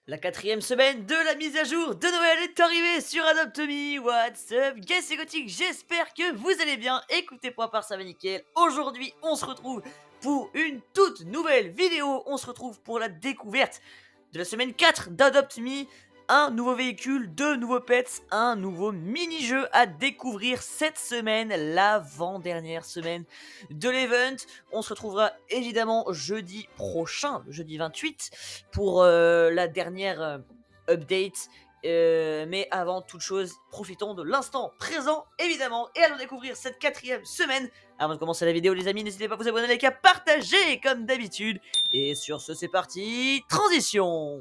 La 4e semaine de la mise à jour de Noël est arrivée sur Adopt Me. What's up, guys, c'est Gothic, j'espère que vous allez bien. Écoutez, point par ça va nickel. Aujourd'hui, on se retrouve pour une toute nouvelle vidéo. On se retrouve pour la découverte de la semaine 4 d'Adopt Me. Un nouveau véhicule, deux nouveaux pets, un nouveau mini-jeu à découvrir cette semaine, l'avant-dernière semaine de l'event. On se retrouvera évidemment jeudi prochain, jeudi 28, pour la dernière update. Mais avant toute chose, profitons de l'instant présent, évidemment, et allons découvrir cette 4e semaine. Avant de commencer la vidéo, les amis, n'hésitez pas à vous abonner, à partager comme d'habitude. Et sur ce, c'est parti, transition.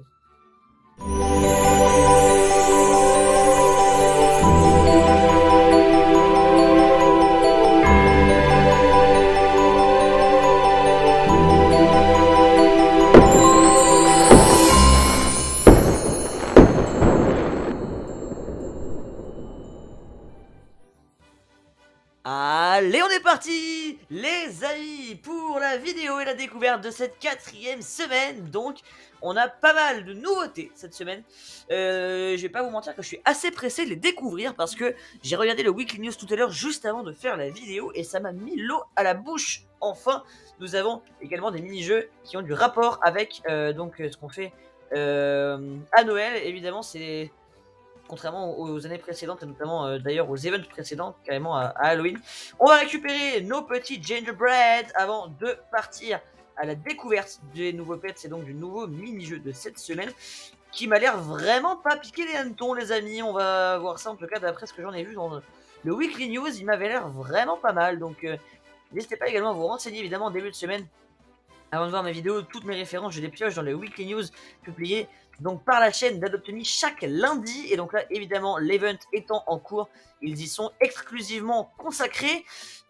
Allez, on est parti, les amis, pour la vidéo et la découverte de cette 4e semaine. Donc, on a pas mal de nouveautés cette semaine. Je vais pas vous mentir que je suis assez pressé de les découvrir parce que j'ai regardé le Weekly News tout à l'heure juste avant de faire la vidéo et ça m'a mis l'eau à la bouche. Enfin, nous avons également des mini-jeux qui ont du rapport avec ce qu'on fait à Noël. Évidemment, c'est... Contrairement aux années précédentes, et notamment d'ailleurs aux events précédents, carrément à Halloween. On va récupérer nos petits gingerbread avant de partir à la découverte des nouveaux pets et donc du nouveau mini-jeu de cette semaine qui m'a l'air vraiment pas piqué les hannetons, les amis. On va voir ça en tout cas d'après ce que j'en ai vu dans le Weekly News. Il m'avait l'air vraiment pas mal. Donc n'hésitez pas également à vous renseigner évidemment en début de semaine. Avant de voir mes vidéos, toutes mes références, je les pioche dans les Weekly News publiés donc par la chaîne d'Adopt Me chaque lundi. Et donc là, évidemment, l'event étant en cours, ils y sont exclusivement consacrés.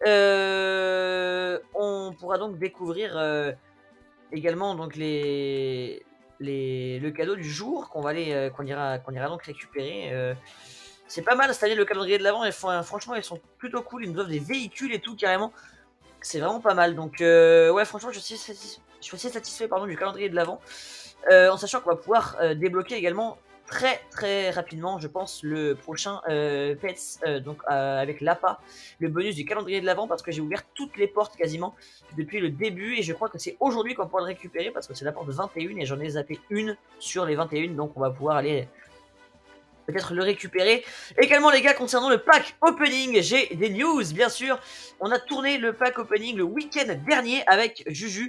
On pourra donc découvrir également donc le cadeau du jour qu'on ira donc récupérer. C'est pas mal cette année le calendrier de l'avant. Franchement, ils sont plutôt cool. Ils nous offrent des véhicules et tout carrément. C'est vraiment pas mal. Donc ouais, franchement, je suis assez satisfait du calendrier de l'avant. En sachant qu'on va pouvoir débloquer également très rapidement, je pense, le prochain Pets, avec l'APA, le bonus du calendrier de l'avant, parce que j'ai ouvert toutes les portes quasiment depuis le début, et je crois que c'est aujourd'hui qu'on pourra le récupérer, parce que c'est la porte 21, et j'en ai zappé une sur les 21, donc on va pouvoir aller... peut-être le récupérer. Également les gars, concernant le pack opening, j'ai des news bien sûr. On a tourné le pack opening le week-end dernier avec Juju.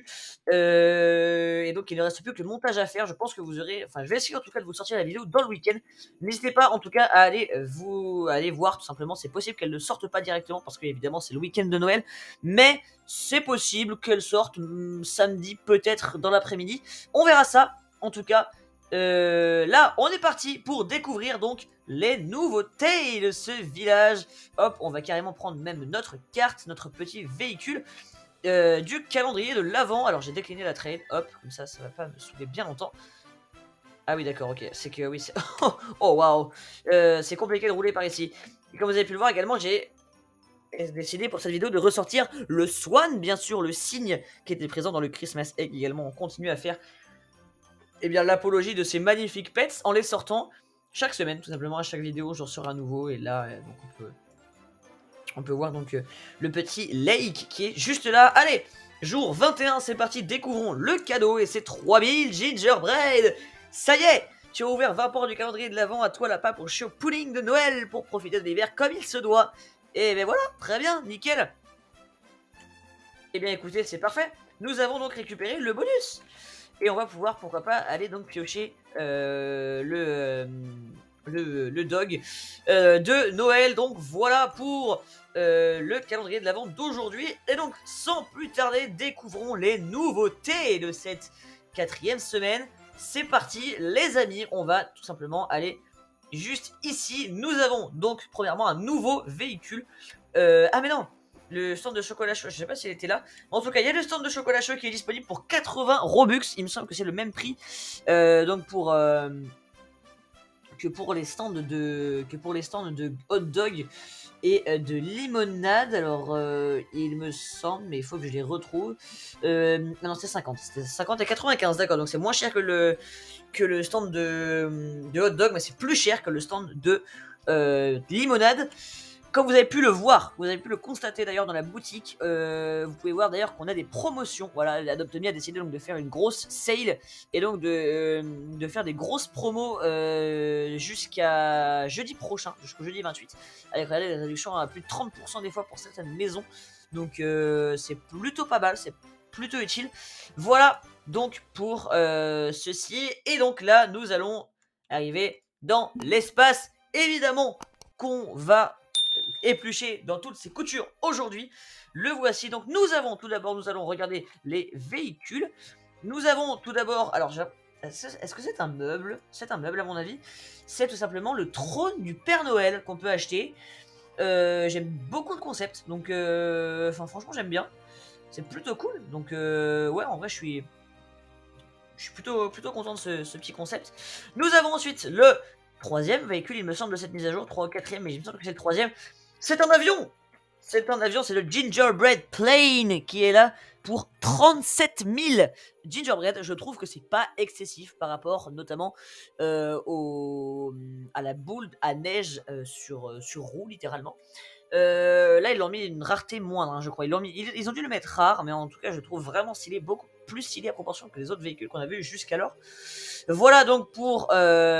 Et donc il ne reste plus que le montage à faire. Je pense que vous aurez... Enfin je vais essayer en tout cas de vous sortir la vidéo dans le week-end. N'hésitez pas en tout cas à aller voir tout simplement. C'est possible qu'elle ne sorte pas directement parce que évidemment c'est le week-end de Noël. Mais c'est possible qu'elle sorte samedi peut-être dans l'après-midi. On verra ça en tout cas. Là on est parti pour découvrir donc les nouveautés de ce village. Hop, on va carrément prendre même notre carte, notre petit véhicule du calendrier de l'avant. Alors j'ai décliné la trade, hop, comme ça va pas me saouler bien longtemps. Ah oui d'accord, ok, c'est que oui c'est... oh waouh, c'est compliqué de rouler par ici. Et comme vous avez pu le voir également, j'ai décidé pour cette vidéo de ressortir le swan, bien sûr, le cygne qui était présent dans le Christmas Egg également. On continue à faire l'apologie de ces magnifiques pets en les sortant chaque semaine, tout simplement. À chaque vidéo, j'en sors un nouveau. Et là, donc on peut voir donc le petit Lake qui est juste là. Allez, jour 21, c'est parti. Découvrons le cadeau et c'est 3000 gingerbread. Ça y est, tu as ouvert 20 portes du calendrier de l'avant. À toi la pape pour chier au pudding de Noël pour profiter de l'hiver comme il se doit. Et ben voilà, très bien, nickel. Et bien écoutez, c'est parfait. Nous avons donc récupéré le bonus. Et on va pouvoir, pourquoi pas, aller donc piocher le dog de Noël. Donc voilà pour le calendrier de l'avant d'aujourd'hui. Et donc sans plus tarder, découvrons les nouveautés de cette 4e semaine. C'est parti les amis, on va tout simplement aller juste ici. Nous avons donc premièrement un nouveau véhicule. Ah mais non, le stand de chocolat chaud, je sais pas s'il était là. En tout cas, il y a le stand de chocolat chaud qui est disponible pour 80 Robux. Il me semble que c'est le même prix. Donc pour que pour les stands de hot dog et de limonade. Alors il me semble, mais il faut que je les retrouve. Non, c'est 50. C'était 50 et 95, d'accord. Donc c'est moins cher que le stand de hot dog, mais c'est plus cher que le stand de limonade. Comme vous avez pu le voir, vous avez pu le constater d'ailleurs dans la boutique, vous pouvez voir d'ailleurs qu'on a des promotions. Voilà, Adopt.me a décidé donc de faire une grosse sale et donc de faire des grosses promos jusqu'à jeudi prochain, jusqu'au jeudi 28, avec des réductions à plus de 30% des fois pour certaines maisons. Donc c'est plutôt pas mal, c'est plutôt utile. Voilà donc pour ceci. Et donc là, nous allons arriver dans l'espace, évidemment, qu'on va épluché dans toutes ses coutures aujourd'hui. Le voici. Donc nous avons tout d'abord, nous allons regarder les véhicules. Nous avons tout d'abord, alors est-ce que c'est un meuble? C'est un meuble à mon avis. C'est tout simplement le trône du Père Noël qu'on peut acheter. J'aime beaucoup le concept, donc franchement j'aime bien. C'est plutôt cool. Donc ouais, en vrai je suis plutôt content de ce petit concept. Nous avons ensuite le troisième véhicule, il me semble, de cette mise à jour, 3 ou 4e, mais il me semble que c'est le troisième. C'est un avion. C'est un avion, c'est le Gingerbread Plane qui est là pour 37 000 Gingerbread. Je trouve que c'est pas excessif par rapport notamment à la boule à neige sur roue littéralement. Là ils l'ont mis une rareté moindre, hein, je crois. Ils ont dû le mettre rare, mais en tout cas je trouve vraiment stylé, beaucoup plus stylé à proportion que les autres véhicules qu'on a vus jusqu'alors. Voilà donc pour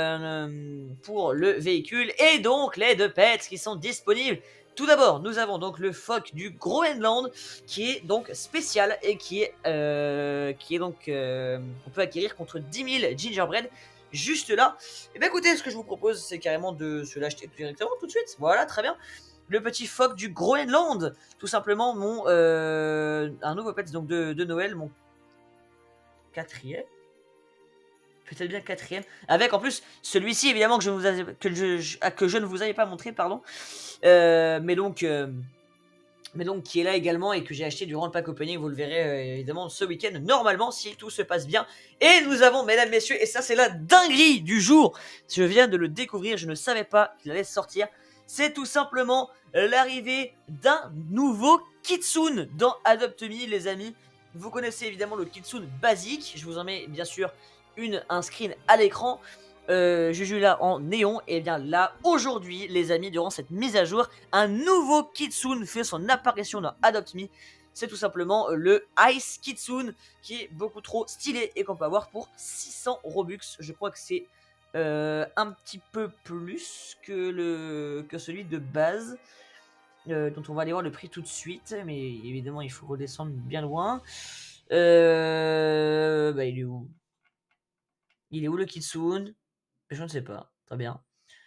le véhicule et donc les deux pets qui sont disponibles. Tout d'abord, nous avons donc le phoque du Groenland qui est donc spécial et qui est donc on peut acquérir contre 10 000 gingerbread juste là. Et bien écoutez, ce que je vous propose, c'est carrément de se l'acheter directement tout de suite. Voilà, très bien. Le petit phoque du Groenland, tout simplement un nouveau pet donc de Noël, mon 4e. Peut-être bien 4e. Avec en plus celui-ci évidemment que je ne vous avais pas montré, pardon. Mais donc qui est là également et que j'ai acheté durant le pack opening. Vous le verrez évidemment ce week-end normalement si tout se passe bien. Et nous avons, mesdames, messieurs, et ça c'est la dinguerie du jour. Je viens de le découvrir, je ne savais pas qu'il allait sortir. C'est tout simplement l'arrivée d'un nouveau Kitsune dans Adopt.me, les amis. Vous connaissez évidemment le Kitsune basique. Je vous en mets bien sûr un screen à l'écran. Juju là en néon. Et bien là, aujourd'hui, les amis, durant cette mise à jour, un nouveau Kitsune fait son apparition dans Adopt.me. C'est tout simplement le Ice Kitsune qui est beaucoup trop stylé et qu'on peut avoir pour 600 Robux. Je crois que c'est un petit peu plus que celui de base, dont on va aller voir le prix tout de suite, mais évidemment il faut redescendre bien loin. Il est où? Il est où le Kitsune? Je ne sais pas, très bien.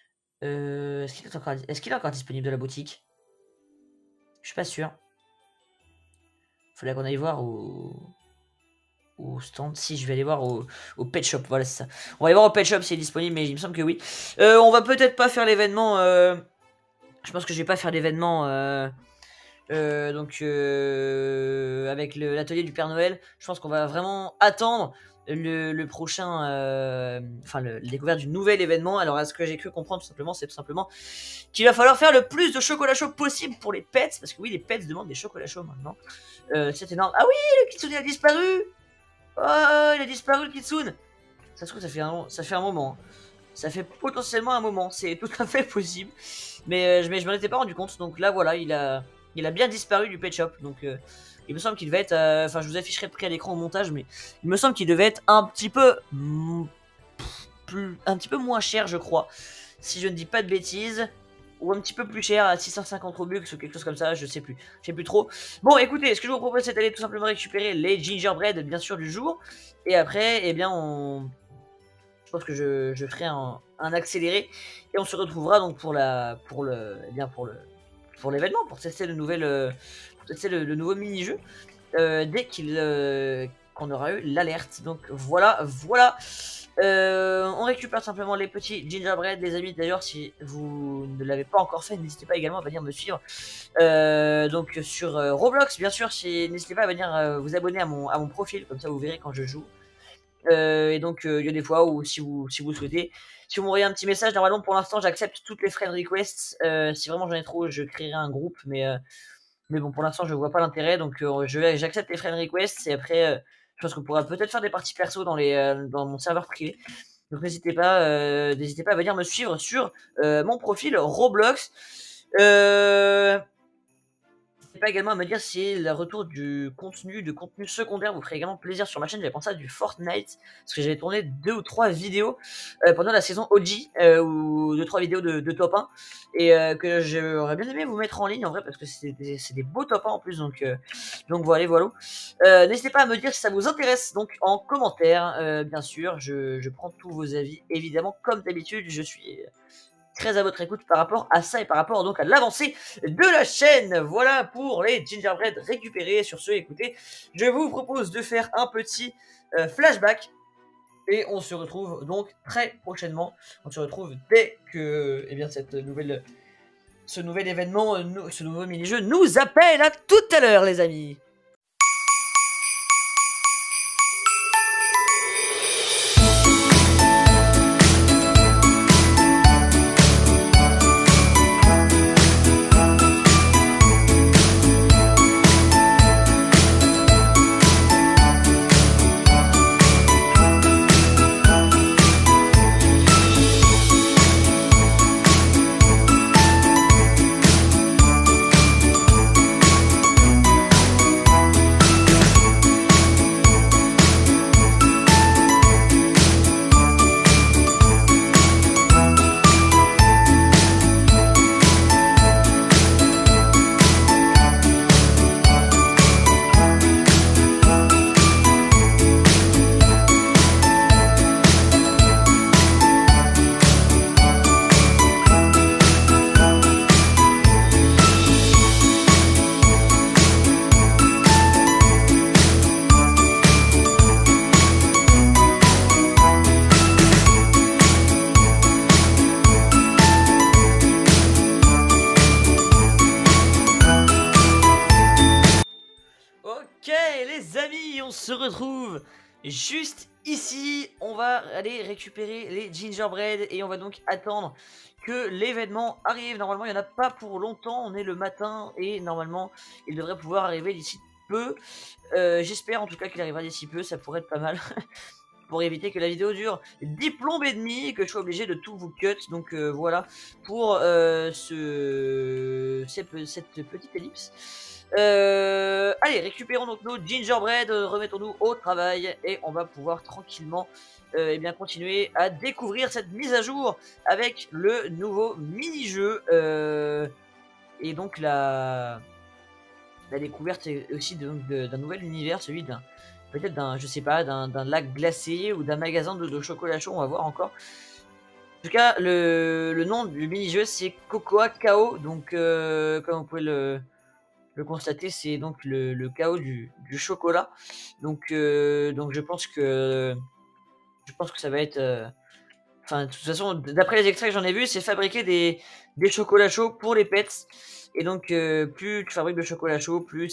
Est-ce qu'il est encore disponible de la boutique? Je suis pas sûr. Faudrait qu'on aille voir au stand. Si, je vais aller voir au pet shop. Voilà, c'est ça. On va aller voir au pet shop s'il est disponible, mais il me semble que oui. On va peut-être pas faire l'événement. Je pense que je vais pas faire l'événement. Avec l'atelier du Père Noël. Je pense qu'on va vraiment attendre le prochain. La découverte du nouvel événement. Alors, à ce que j'ai cru comprendre, tout simplement, c'est tout simplement qu'il va falloir faire le plus de chocolat chaud possible pour les pets. Parce que oui, les pets demandent des chocolats chauds maintenant. C'est énorme. Ah oui, le Kitsune a disparu! Oh, il a disparu le Kitsune. Ça se trouve, ça fait un moment. Ça fait potentiellement un moment, c'est tout à fait possible. Mais je m'en étais pas rendu compte. Donc là, voilà, il a bien disparu du pet shop. Donc il me semble qu'il devait être... Enfin, je vous afficherai le prix à l'écran au montage, mais il me semble qu'il devait être un petit peu moins cher, je crois. Si je ne dis pas de bêtises. Ou un petit peu plus cher, à 650 Robux ou quelque chose comme ça, je sais plus trop. Bon, écoutez, ce que je vous propose, c'est d'aller tout simplement récupérer les gingerbread, bien sûr, du jour. Et après, eh bien, je pense que je ferai un accéléré. Et on se retrouvera donc pour l'événement, pour tester le nouveau mini-jeu. Dès qu'on aura eu l'alerte. Donc voilà. On récupère simplement les petits gingerbread, les amis. D'ailleurs, si vous ne l'avez pas encore fait, n'hésitez pas également à venir me suivre donc sur Roblox, bien sûr. N'hésitez pas à venir vous abonner à mon profil, comme ça vous verrez quand je joue. Et donc il y a des fois où si vous souhaitez, si vous m'envoyez un petit message, normalement pour l'instant j'accepte toutes les friend requests. Si vraiment j'en ai trop, je créerai un groupe, mais bon pour l'instant je vois pas l'intérêt, donc j'accepte les friend requests et après je pense qu'on pourra peut-être faire des parties perso dans mon serveur privé. Donc n'hésitez pas à venir me suivre sur mon profil Roblox. N'hésitez pas également à me dire si le retour de contenu secondaire vous ferait également plaisir sur ma chaîne. J'avais pensé à du Fortnite, parce que j'avais tourné 2 ou 3 vidéos pendant la saison OG, ou 2-3 vidéos de top 1, et que j'aurais bien aimé vous mettre en ligne en vrai, parce que c'est des beaux top 1 en plus, donc voilà. N'hésitez pas à me dire si ça vous intéresse, donc en commentaire, bien sûr, je prends tous vos avis, évidemment, comme d'habitude, je suis très à votre écoute par rapport à ça et par rapport donc à l'avancée de la chaîne. Voilà pour les gingerbread récupérés. Sur ce, écoutez, je vous propose de faire un petit flashback et on se retrouve donc très prochainement. On se retrouve dès que ce nouvel événement, ce nouveau mini-jeu nous appelle. À tout à l'heure les amis. Ok les amis, on se retrouve juste ici. On va aller récupérer les gingerbread et on va donc attendre que l'événement arrive. Normalement il n'y en a pas pour longtemps, on est le matin et normalement il devrait pouvoir arriver d'ici peu. J'espère en tout cas qu'il arrivera d'ici peu, ça pourrait être pas mal. Pour éviter que la vidéo dure 10 plombes et demi et que je sois obligé de tout vous cut. Donc voilà pour cette petite ellipse. Allez, récupérons donc nos gingerbread, remettons-nous au travail et on va pouvoir tranquillement continuer à découvrir cette mise à jour avec le nouveau mini-jeu et donc la découverte aussi d'un nouvel univers, celui peut-être je sais pas, d'un lac glacé ou d'un magasin de chocolat chaud, on va voir encore. En tout cas, le nom du mini-jeu c'est Cocoa Chaos, donc comme vous pouvez le constater, c'est donc le chaos du chocolat. Donc je pense que ça va être enfin de toute façon d'après les extraits que j'en ai vu, c'est fabriquer des chocolats chauds pour les pets. Et donc plus tu fabriques de chocolat chaud, plus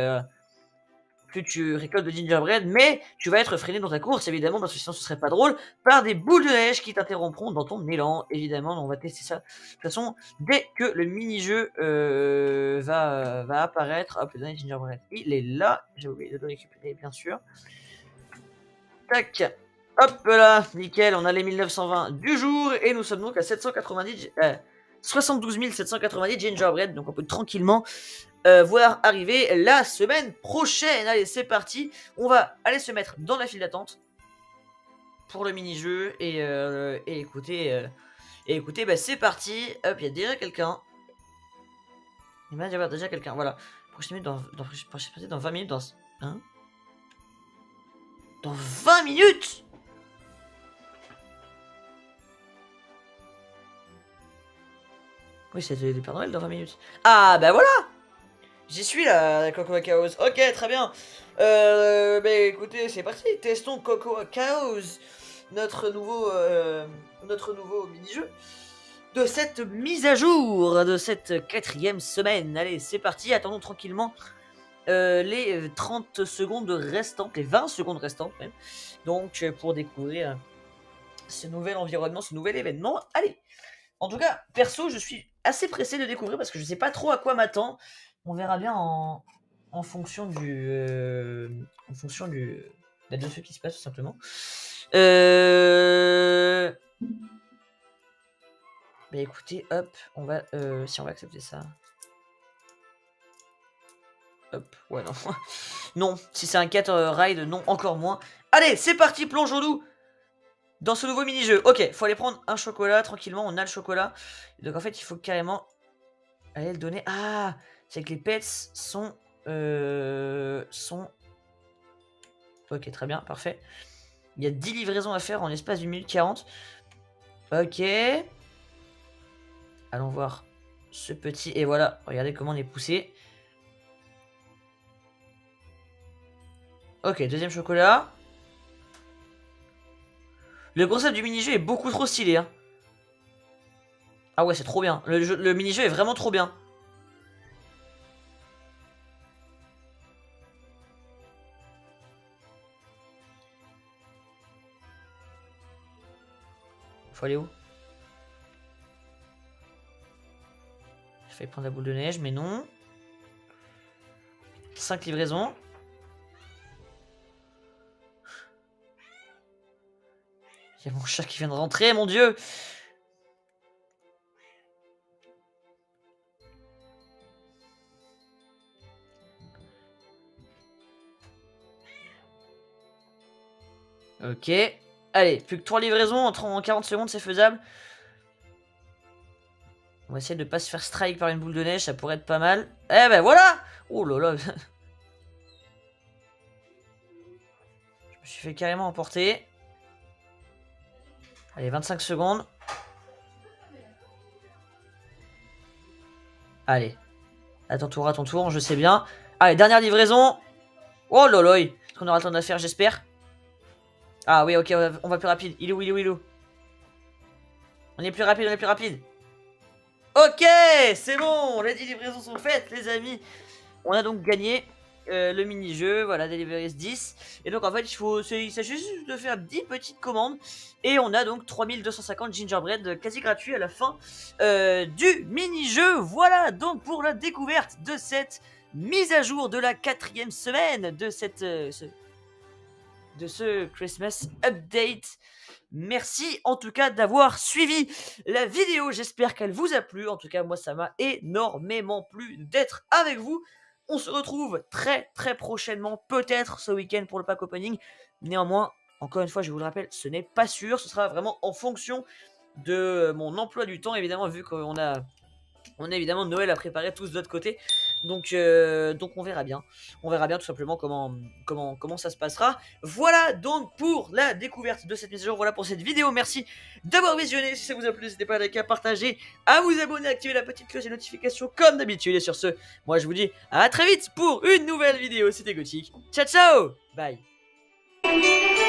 tu récoltes de gingerbread, mais tu vas être freiné dans ta course évidemment, parce que sinon ce serait pas drôle, par des boules de neige qui t'interrompront dans ton élan. Évidemment, on va tester ça de toute façon dès que le mini-jeu va apparaître. Hop, le dernier gingerbread, il est là, j'ai oublié de le récupérer bien sûr. Tac, hop là, nickel, on a les 1920 du jour et nous sommes donc à 72 790 gingerbread, donc on peut tranquillement voir arriver la semaine prochaine. Allez, c'est parti, on va aller se mettre dans la file d'attente pour le mini-jeu et écoutez, bah, c'est parti. Hop, il y a déjà quelqu'un. Il va y avoir déjà quelqu'un, voilà. Prochaine minute dans 20 minutes, hein, dans 20 minutes. Oui, c'est le Père Noël dans 20 minutes. Ah, bah voilà. J'y suis là, Cocoa Chaos. Ok, très bien. Bah écoutez, c'est parti. Testons Cocoa Chaos, notre nouveau mini-jeu de cette mise à jour de cette 4e semaine. Allez, c'est parti. Attendons tranquillement les 30 secondes restantes, les 20 secondes restantes même. Donc pour découvrir ce nouvel environnement, ce nouvel événement. Allez, en tout cas, perso, je suis assez pressé de découvrir parce que je sais pas trop à quoi m'attendre. On verra bien en fonction de ce qui se passe tout simplement. Bah écoutez, hop, on va si on va accepter ça. Hop, ouais non. Non, si c'est un 4 ride, non, encore moins. Allez, c'est parti, plongeons-nous dans ce nouveau mini-jeu. Ok, faut aller prendre un chocolat tranquillement, on a le chocolat. Donc en fait, il faut carrément aller le donner. Ah, c'est que les pets sont... Ok, très bien, parfait. Il y a 10 livraisons à faire en l'espace d'une minute 40. Ok. Allons voir ce petit... Et voilà, regardez comment on est poussé. Ok, deuxième chocolat. Le concept du mini-jeu est beaucoup trop stylé. Hein. Ah ouais, c'est trop bien. Le mini-jeu est vraiment trop bien. Faut aller où? J'ai failli prendre la boule de neige, mais non. 5 livraisons. Il y a mon chat qui vient de rentrer, mon dieu! Ok. Allez, plus que 3 livraisons en 40 secondes, c'est faisable. On va essayer de ne pas se faire strike par une boule de neige, ça pourrait être pas mal. Eh ben voilà! Oh là là! Je me suis fait carrément emporter. Allez, 25 secondes. Allez. À ton tour, je sais bien. Allez, dernière livraison. Oh là là! Est-ce qu'on aura le temps de la faire, j'espère? Ah oui, ok, on va plus rapide. Il est où, il est où, il est où? On est plus rapide, on est plus rapide. Ok, c'est bon, les 10 livraisons sont faites, les amis. On a donc gagné le mini-jeu, voilà, Deliveries 10. Et donc en fait, il s'agit juste de faire 10 petites commandes. Et on a donc 3250 gingerbread quasi gratuits à la fin du mini-jeu. Voilà donc pour la découverte de cette mise à jour de la 4e semaine de ce Christmas Update. Merci en tout cas d'avoir suivi la vidéo, j'espère qu'elle vous a plu. En tout cas, moi ça m'a énormément plu d'être avec vous. On se retrouve très prochainement, peut-être ce week-end pour le pack opening. Néanmoins, encore une fois, je vous le rappelle, ce n'est pas sûr. Ce sera vraiment en fonction de mon emploi du temps, évidemment, vu qu'on a évidemment Noël à préparer tous de l'autre côté. Donc on verra bien. On verra bien tout simplement comment ça se passera. Voilà donc pour la découverte de cette mise à jour. Voilà pour cette vidéo. Merci d'avoir visionné. Si ça vous a plu, n'hésitez pas à liker, à partager, à vous abonner, à activer la petite cloche des notifications comme d'habitude. Et sur ce, moi je vous dis à très vite pour une nouvelle vidéo. C'était Gothic. Ciao ciao. Bye.